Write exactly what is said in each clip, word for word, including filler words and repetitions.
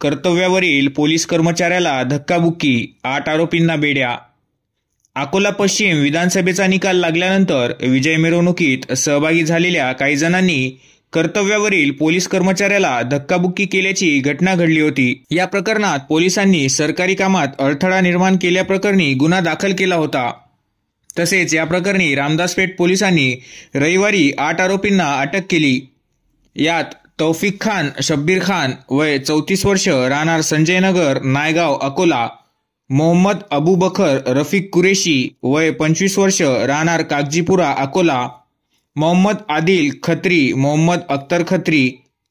कर्तव्यावरील police कर्मचाऱ्याला धक्काबुक्की, आठ आरोपींना बेड्या। अकोला पश्चिम विधानसभेचा निकाल लागल्यानंतर विजय मिरवणुकीत सहभागी झालेल्या काही जणांनी कर्तव्यावरील पोलीस कर्मचाऱ्याला धक्काबुक्की केल्याची घटना घडली होती। या प्रकरणात पोलिसांनी सरकारी कामात अडथळा निर्माण केल्याप्रकरणी गुन्हा दाखल केला होता। तसेच या प्रकरणी रामदासपेठ पोलिसांनी रविवारी आठ आरोपींना अटक केली। यात तौफिक खान शब्बीर खान वय चौतीस वर्ष राहणार संजयनगर नायगाव अकोला, मोहम्मद अबू बकर रफिक कुरेशी वय पंचवीस वर्ष राहणार कागजीपुरा अकोला, मोहम्मद आदिल खत्री मोहम्मद अख्तर खत्री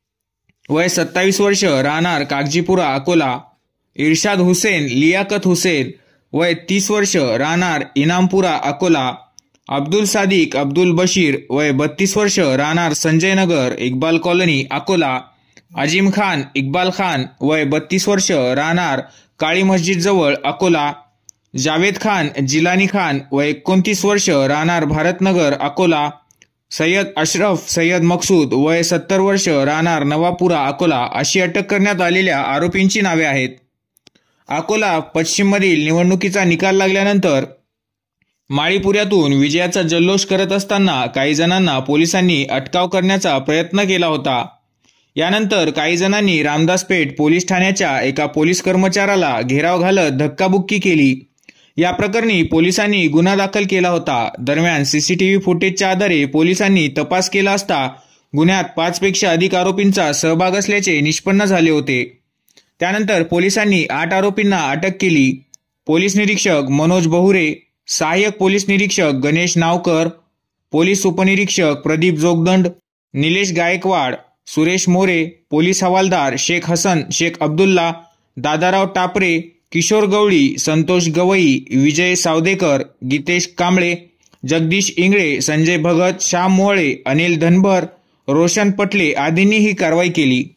वय सत्तावीस वर्ष राहणार कागजीपुरा अकोला, इर्शाद हुसेन लियाकत हुसेन वय तीस वर्ष राहणार इनामपुरा अकोला, अब्दुल सादिक अब्दुल बशीर वय बत्तीस वर्ष राहणार संजयनगर इक्बाल कॉलनी अकोला, अजीम खान इक्बाल खान वय बत्तीस वर्ष राहणार काळी मस्जिद जवळ अकोला, जावेद खान जिलानी खान वय एकोणतीस वर्ष राहणार भारतनगर अकोला, सय्यद अशरफ सय्यद मकसूद वय सत्तर वर्ष राहणार नवापुरा अकोला अशी अटक करण्यात आलेल्या आरोपींची नावे आहेत। अकोला पश्चिममधील निवडणुकीचा निकाल लागल्यानंतर माळीपुऱ्यातून विजयाचा जल्लोष करत असताना काही जणांना पोलिसांनी अटकाव करण्याचा प्रयत्न केला होता। यानंतर काही जणांनी रामदासपेठ पोलीस ठाण्याच्या एका पोलीस कर्मचाऱ्याला घेराव घालत धक्काबुक्की केली। या प्रकरणी पोलिसांनी गुन्हा दाखल केला होता। दरम्यान सीसीटीव्ही फुटेजच्या आधारे पोलिसांनी तपास केला असता गुन्ह्यात पाच पेक्षा अधिक आरोपींचा सहभाग असल्याचे निष्पन्न झाले होते। त्यानंतर पोलिसांनी आठ आरोपींना अटक केली। पोलीस निरीक्षक मनोज बहुरे, सहाय्यक पोलीस निरीक्षक गणेश नावकर, पोलीस उपनिरीक्षक प्रदीप जोगदंड, निलेश गायकवाड, सुरेश मोरे, पोलीस हवालदार शेख हसन शेख अब्दुल्ला, दादाराव टापरे, किशोर गवळी, संतोष गवई, विजय सावदेकर, गीतेश कांबळे, जगदीश इंगळे, संजय भगत, श्याम मोहळे, अनिल धनभर, रोशन पटले आदींनी ही कारवाई केली।